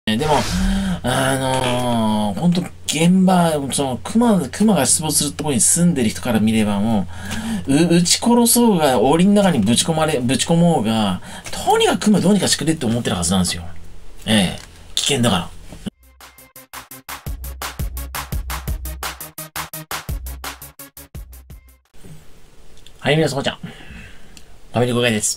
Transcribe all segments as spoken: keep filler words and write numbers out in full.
でも、あのー、ほんと現場、その、熊、熊が出没するところに住んでる人から見ればもう、う、撃ち殺そうが、檻の中にぶち込まれ、ぶち込もうが、とにかく熊どうにかしてくれって思ってるはずなんですよ。ええ。危険だから。はい、皆さん、こんにちは。ファミリーごかいです。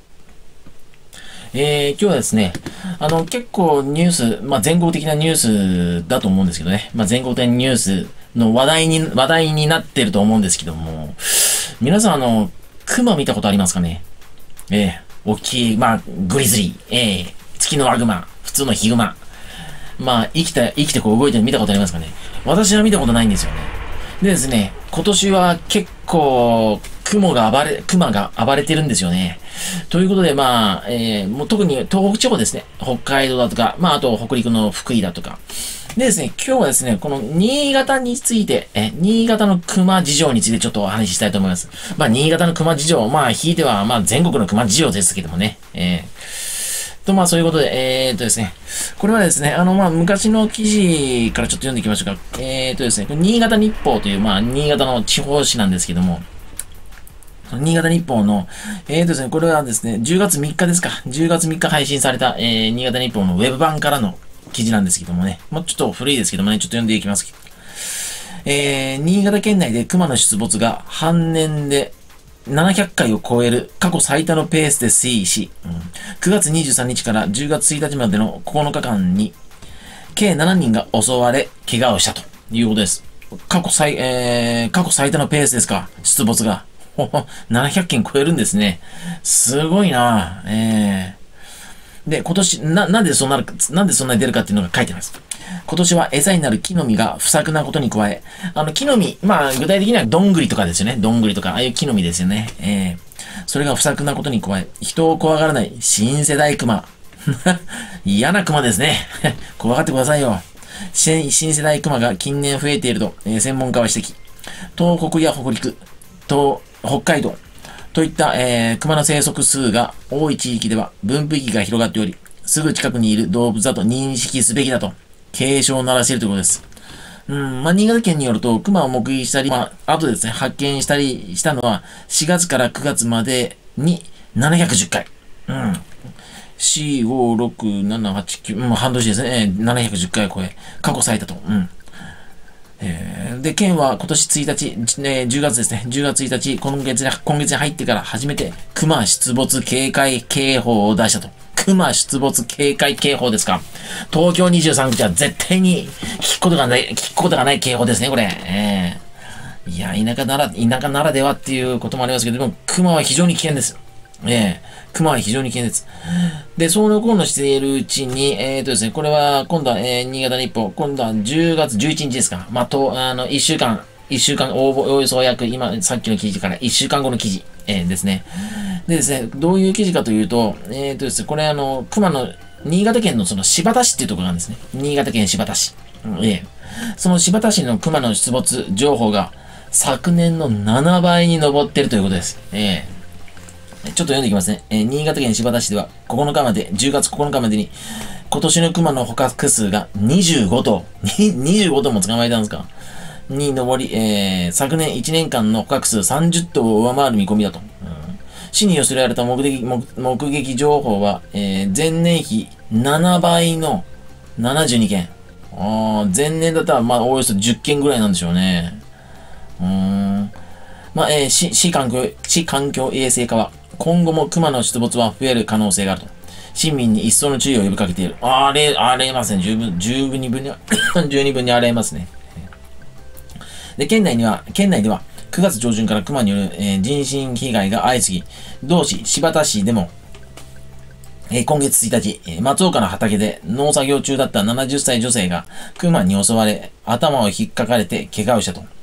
えー、今日はですね、あの、結構ニュース、まあ、全国的なニュースだと思うんですけどね。まあ、全国的なニュースの話題に、話題になってると思うんですけども、皆さん、あの、熊見たことありますかね？ええー、大きい、まあ、グリズリー、ええー、月のワグマ、普通のヒグマ。まあ、生きて、生きてこう動いてるの見たことありますかね？私は見たことないんですよね。でですね、今年は結構、雲が暴れ、熊が暴れてるんですよね。ということで、まあ、えー、もう特に東北地方ですね。北海道だとか、まあ、あと北陸の福井だとか。でですね、今日はですね、この新潟について、え、新潟の熊事情についてちょっとお話ししたいと思います。まあ、新潟の熊事情、まあ、ひいては、まあ、全国の熊事情ですけどもね。えー、と、まあ、そういうことで、えー、っとですね、これはですね、あの、まあ、昔の記事からちょっと読んでいきましょうか。えー、っとですね、新潟日報という、まあ、新潟の地方紙なんですけども、新潟日報の、えーとですね、これはですね、じゅうがつみっかですか。じゅうがつみっか配信された、えー、新潟日報のウェブ版からの記事なんですけどもね。もうちょっと古いですけどもね、ちょっと読んでいきます。えー、新潟県内で熊の出没が半年でななひゃっかいを超える過去最多のペースで推移し、うん、くがつにじゅうさんにちからじゅうがつついたちまでのここのかかんに、計ななにんが襲われ、怪我をしたということです。過去最、えー、過去最多のペースですか、出没が。ななひゃっけん超えるんですね。すごいなえー、で、今年、な、なんでそんな、なんでそんなに出るかっていうのが書いてます。今年は餌になる木の実が不作なことに加え、あの木の実、まあ具体的にはどんぐりとかですよね。どんぐりとか、ああいう木の実ですよね。えー、それが不作なことに加え、人を怖がらない新世代熊。嫌な熊ですね。怖がってくださいよ。新世代熊が近年増えていると、えー、専門家は指摘。東北や北陸、東、北海道といった、えー、熊の生息数が多い地域では分布域が広がっており、すぐ近くにいる動物だと認識すべきだと警鐘を鳴らしているということです。うん、まあ、新潟県によると、熊を目撃したり、まあ、あとですね、発見したりしたのは、しがつからくがつまでにななひゃくじゅっかい。うん。よん、ご、ろく、なな、はち、きゅう、もう半年ですね。ななひゃくじゅっかいを超え、過去最多と。うん。えー、で、県は今年ついたち、ね、じゅうがつですね。じゅうがつついたち、今月に、今月に入ってから初めて、熊出没警戒警報を出したと。熊出没警戒警報ですか。東京にじゅうさんくちは絶対に聞くことがない、聞くことがない警報ですね、これ。えー、いや、田舎なら、田舎ならではっていうこともありますけど、でも、熊は非常に危険です。ええー、熊は非常に危険です。で、その今度しているうちに、えっとですね、これは、今度は、えー、新潟日報、今度はじゅうがつじゅういちにちですか。まあ、と、あの、いっしゅうかん、いっしゅうかん、応募、およそ約、今、さっきの記事からいっしゅうかんごの記事、えー、ですね。でですね、どういう記事かというと、えっとですね、これあの、熊の、新潟県のその新発田市っていうところなんですね。新潟県新発田市。うん、ええー。その新発田市の熊の出没情報が、昨年のななばいに上っているということです。ええー。ちょっと読んでいきますね。えー、新潟県新発田市ではここのかまで、じゅうがつここのかまでに、今年の熊の捕獲数がにじゅうごとう、にじゅうごとうも捕まえたんですかに上り、えー、昨年いちねんかんの捕獲数さんじゅっとうを上回る見込みだと。うん、市に寄せられた目撃、目撃情報は、えー、前年比ななばいのななじゅうにけん。あ前年だったら、まあ、およそじゅっけんぐらいなんでしょうね。うーん。まあ、えー、市、市環境、市環境衛生課は、今後も熊の出没は増える可能性があると。市民に一層の注意を呼びかけている。あれ、あれますね。十分、十分に分に、十二分にあれますね。で、県内には、県内では、くがつ上旬から熊による、えー、人身被害が相次ぎ、同市、新発田市でも、えー、今月ついたち、えー、松岡の畑で農作業中だったななじゅっさい女性が熊に襲われ、頭を引っかかれて怪我をしたと。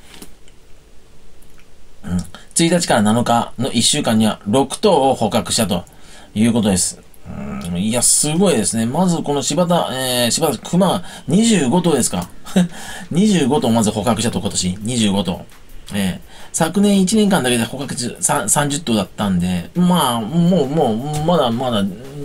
うん、ついたちからなのかのいっしゅうかんにはろくとうを捕獲したということです。うん、いや、すごいですね。まずこの柴田、えー、柴田、熊、にじゅうごとうですか。にじゅうごとうまず捕獲したと、今年。にじゅうごとう。えー、昨年いちねんかんだけで捕獲さんじゅっとうだったんで、まあ、もう、もう、まだまだ、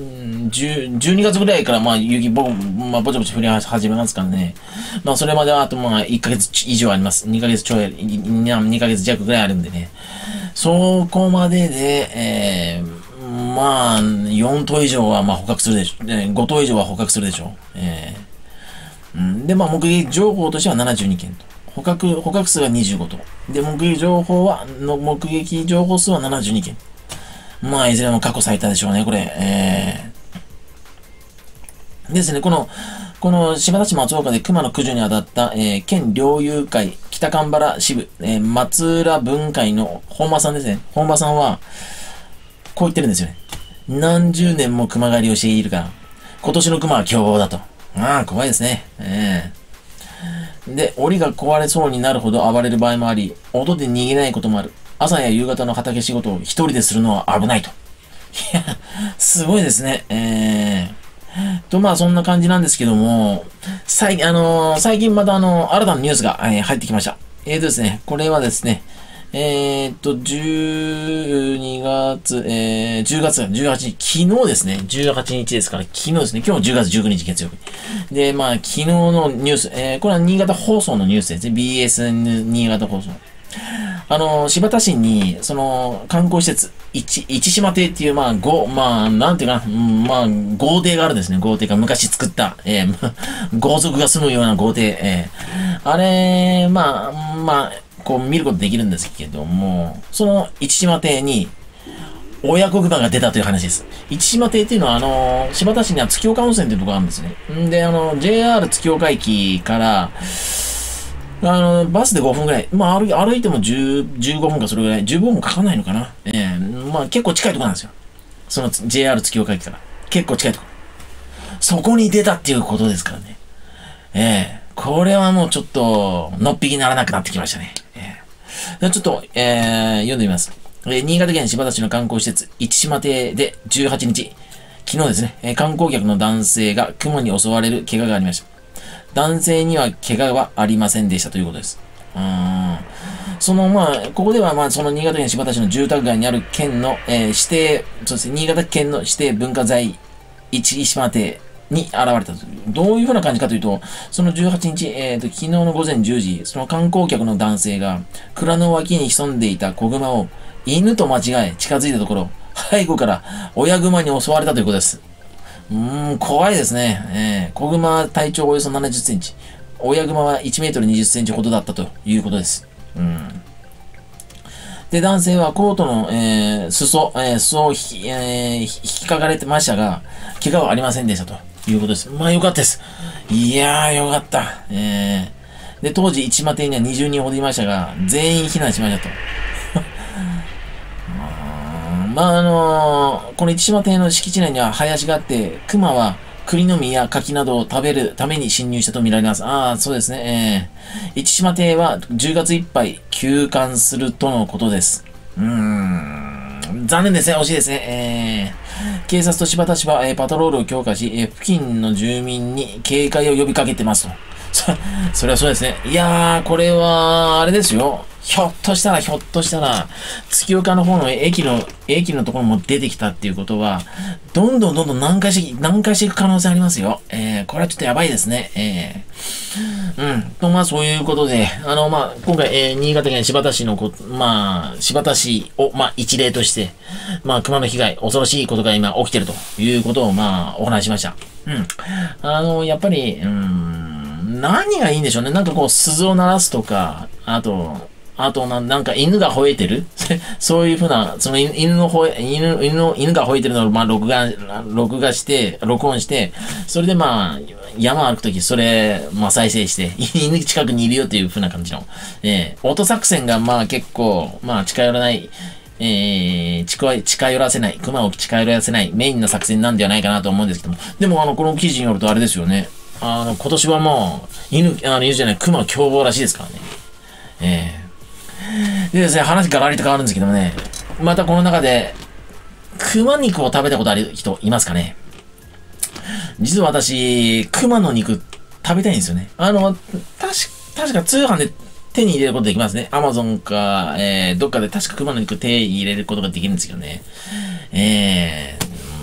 じゅう、じゅうにがつぐらいからまあ雪ぼ、まあぼちぼち降り始めますからね。まあそれまではあとまあいっかげつ以上あります。にかげつちょい、にかげつ弱ぐらいあるんでね。そこまでで、えー、まあ、よん頭以上はまあ捕獲するでしょう。ご頭以上は捕獲するでしょう。えー、うん、で、まあ目撃情報としてはななじゅうにけんと。捕獲、捕獲数はにじゅうご頭。で、目撃情報は、の目撃情報数はななじゅうにけん。まあ、いずれも過去最多でしょうね、これ。えー、ですね、この、この柴田市松岡で熊の駆除に当たった、えー、県猟友会北蒲原支部、えー、松浦分会の本間さんですね。本間さんは、こう言ってるんですよね。何十年も熊狩りをしているから、今年の熊は凶暴だと。ああ、怖いですね。えー、で、檻が壊れそうになるほど暴れる場合もあり、音で逃げないこともある。朝や夕方の畑仕事を一人でするのは危ないと。いや、すごいですね。えー、と、まあそんな感じなんですけども、最近、あのー、最近またあのー、新たなニュースが、えー、入ってきました。えーとですね、これはですね、えーっと、じゅうにがつ、えー、じゅうがつ、じゅうはちにち、昨日ですね、じゅうはちにちですから、昨日ですね、今日じゅうがつじゅうくにち月曜日。で、まあ、昨日のニュース、えー、これは新潟放送のニュースですね、ビーエスエヌ 新潟放送。あの、新発田市に、その、観光施設、市、市島亭っていう、まあ、ご、まあ、なんていうかな、まあ、豪邸があるんですね。豪邸が昔作った、えー、豪族が住むような豪邸、えー、あれ、まあ、まあ、こう見ることできるんですけども、その市島亭に、親子熊が出たという話です。市島亭っていうのは、あの、新発田市には月岡温泉っていうところがあるんですね。んで、あの、ジェイアール 月岡駅から、あの、バスでごふんぐらい。まあ、歩い歩いてもじゅう、じゅうごふんかそれぐらい。じゅうごふんもかかんないのかな。ええー、まあ、結構近いところなんですよ。その ジェイアール 月岡駅から。結構近いところ。そこに出たっていうことですからね。ええー、これはもうちょっと、のっぴきにならなくなってきましたね。ええー、ちょっと、えー、読んでみます。えー、新潟県新発田市の観光施設、市島亭でじゅうはちにち、昨日ですね、えー、観光客の男性が熊に襲われる怪我がありました。男性には怪我はありませんでしたということです。うーん。その、まあ、ここでは、まあ、その新潟県新発田市の住宅街にある県の、えー、指定、そうですね、新潟県の指定文化財市島亭に現れたという。どういうふうな感じかというと、そのじゅうはちにち、えっと、昨日の午前じゅうじ、その観光客の男性が、蔵の脇に潜んでいた子熊を犬と間違え近づいたところ、背後から親熊に襲われたということです。うーん、怖いですね。えー、子熊体長およそななじゅっセンチ。親熊はいちメートルにじゅっセンチほどだったということです。うん。で、男性はコートの、えー、裾、えー、裾を引き、えー、引きかかれてましたが、怪我はありませんでしたということです。まあよかったです。いやー、よかった。えー、で、当時、市間邸にはにじゅうにんほどいましたが、全員避難しましたと。まあ、あのー、この市島邸の敷地内には林があって、熊は栗の実や柿などを食べるために侵入したとみられます。ああ、そうですね。えー、市島邸はじゅうがついっぱい休館するとのことです。うーん。残念ですね。惜しいですね。えー、警察と新発田市は、えー、パトロールを強化し、えー、付近の住民に警戒を呼びかけてますと。そ、それはそうですね。いやー、これは、あれですよ。ひょっとしたら、ひょっとしたら、月岡の方の駅の、駅のところも出てきたっていうことは、どんどんどんどん南下して、南下していく可能性ありますよ。えー、これはちょっとやばいですね。えー、うん。と、まあ、そういうことで、あの、まあ、今回、えー、新潟県新発田市のこ、まあ、新発田市を、まあ、一例として、まあ、熊の被害、恐ろしいことが今起きてるということを、まあ、お話しました。うん。あの、やっぱり、うん、何がいいんでしょうね。なんかこう、鈴を鳴らすとか、あと、あとな、なんか犬が吠えてるそういうふうな、その犬の吠え、犬、犬の、犬が吠えてるのを、まあ、録画、録画して、録音して、それでまあ、山歩くとき、それ、まあ、再生して、犬近くにいるよっていうふうな感じの、えー、音作戦がまあ結構、まあ、近寄らない、えー、近、近寄らせない、熊を近寄らせないメインの作戦なんではないかなと思うんですけども、でもあの、この記事によるとあれですよね。あの、今年はもう、犬、あの、犬じゃない、熊凶暴らしいですからね。えーでですね、話がらりと変わるんですけどもね、またこの中で、熊肉を食べたことある人いますかね？実は私、熊の肉食べたいんですよね。あの、確か、確か通販で手に入れることできますね。アマゾンか、えー、どっかで確か熊の肉手に入れることができるんですけどね。え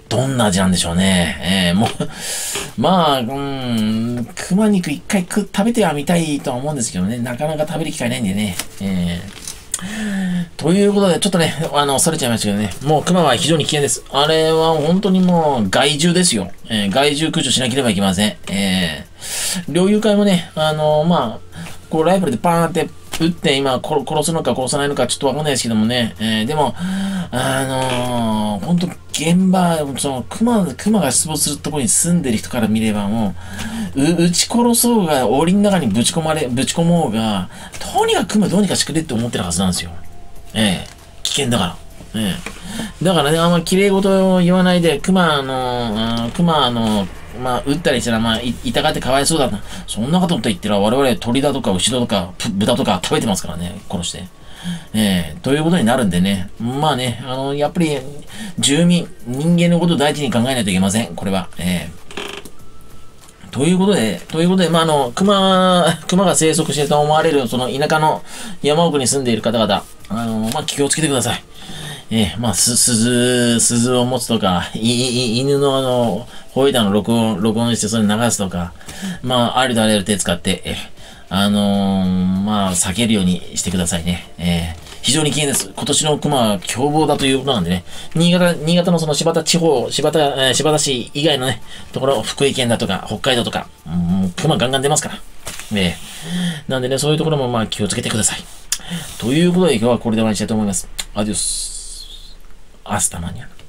どんな味なんでしょうね。えー、もう、まあ、うーん、熊肉一回食食べてはみたいとは思うんですけどね、なかなか食べる機会ないんでね。えーということで、ちょっとね、あの、それちゃいましたけどね、もう熊は非常に危険です。あれは本当にもう害獣ですよ。えー、害獣駆除しなければいけません。えー、猟友会もね、あのー、まあ、こうライフルでパーンって撃って今殺すのか殺さないのかちょっとわかんないですけどもね、えー、でも、あのー、本当現場、その、熊、熊が出没するところに住んでる人から見ればもう、う、撃ち殺そうが、檻の中にぶち込まれ、ぶち込もうが、とにかく熊どうにかしてくれって思ってるはずなんですよ。ええ、危険だから。ええ。だからね、あんま綺麗事を言わないで、熊の、熊の、まあ、撃ったりしたら、まあ、い、痛がってかわいそうだな。そんなことと言ったら、我々鳥だとか牛だとか、豚とか食べてますからね、殺して。ええ、ということになるんでね。まあね、あの、やっぱり、住民、人間のことを大事に考えないといけません。これは。ええ。ということで、ということで、まあ、あの、熊、熊が生息していると思われる、その田舎の山奥に住んでいる方々、あの、まあ、気をつけてください。ええ、まあ、す、鈴、鈴を持つとか、い、い、犬のあの、吠えたの録音、録音してそれ流すとか、まあ、ありとあらゆる手使って、ええ、あのー、まあ、避けるようにしてくださいね。えー、非常に危険です。今年の熊は凶暴だということなんでね。新潟、新潟のその柴田地方、柴田、えー、柴田市以外のね、ところ、福井県だとか、北海道とか、もう熊ガンガン出ますから。えー、なんでね、そういうところもまあ気をつけてください。ということで今日はこれで終わりにしたいと思います。アディオス。アスタマニア。